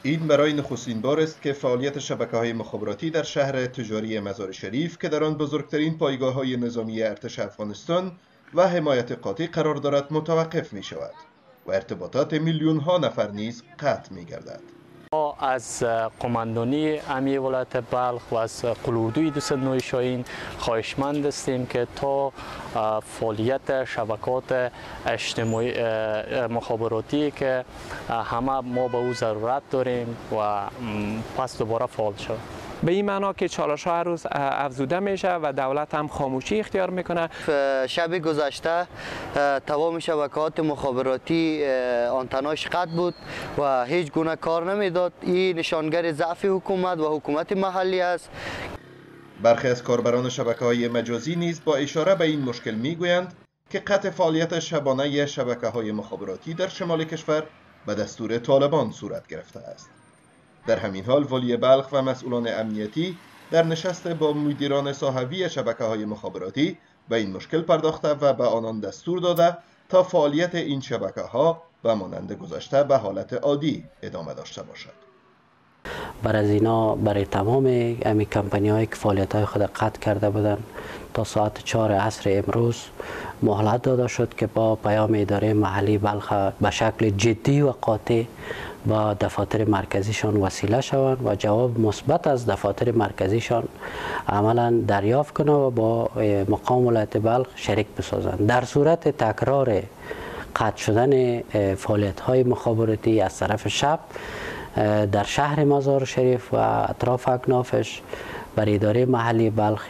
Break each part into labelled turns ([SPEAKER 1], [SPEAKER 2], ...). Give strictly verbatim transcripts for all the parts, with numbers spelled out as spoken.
[SPEAKER 1] این برای نخستین بار است که فعالیت شبکه‌های مخابراتی در شهر تجاری مزار شریف که در آن بزرگترین پایگاه‌های نظامی ارتش افغانستان و حمایت قاطع قرار دارد متوقف می شود و ارتباطات میلیون ها نفر نیز قطع می گردد.
[SPEAKER 2] ما از قماندانی امنیتی ولایت بلخ و از قلوردوی دوست نوع شاهین خواهشمند هستیم که تا فعالیت شبکات اجتماعی مخابراتی که همه ما به او ضرورت داریم و پس دوباره فعال شد.
[SPEAKER 3] به این معنا که چالش ها هر روز افزوده میشه و دولت هم خاموشی اختیار میکنه.
[SPEAKER 4] شب گذشته تمام شبکات مخابراتی آنتناش قطع بود و هیچ گونه کار نمیداد. این نشانگر ضعف حکومت و حکومت محلی است.
[SPEAKER 1] برخی از کاربران شبکه‌های مجازی نیز با اشاره به این مشکل میگویند که قطع فعالیت شبانه شبکه‌های مخابراتی در شمال کشور به دستور طالبان صورت گرفته است. در همین حال ولی بلخ و مسئولان امنیتی در نشست با مدیران ساحوی شبکه‌های مخابراتی به این مشکل پرداخته و به آنان دستور داده تا فعالیت این شبکه‌ها و مانند گذشته به حالت عادی ادامه داشته باشد.
[SPEAKER 5] بر از اینا برای تمام امی کمپانی هایی که فعالیت های خود قطع کرده بودند تا ساعت چهار عصر امروز مهلت داده شد که با پیام اداره محلی بلخ به شکل جدی و قاطع با دفاتر مرکزیشان وسیله شوند و جواب مثبت از دفاتر مرکزیشان عملا دریافت کنند و با مقام ولایت بلخ شریک بسازند. در صورت تکرار قطع شدن فعالیت های مخابراتی از طرف شب در شهر مزار شریف و اطراف اکنافش بر اداره محلی بلخ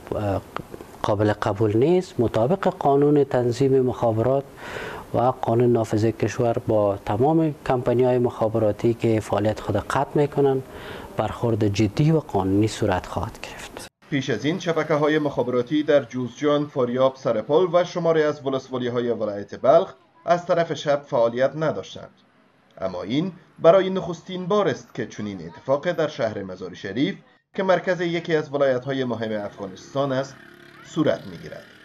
[SPEAKER 5] قابل قبول نیست. مطابق قانون تنظیم مخابرات و قانون نافذ کشور با تمام کمپانی های مخابراتی که فعالیت خود قطع میکنند برخورد جدی و قانونی صورت خواهد گرفت.
[SPEAKER 1] پیش از این شبکه‌های مخابراتی در جوزجان، فاریاب، سرپل و شماری از ولسوالی‌های ولایت بلخ از طرف شب فعالیت نداشتند. اما این برای نخستین بار است که چنین اتفاق در شهر مزار شریف که مرکز یکی از ولایت‌های مهم افغانستان است صورت می‌گیرد.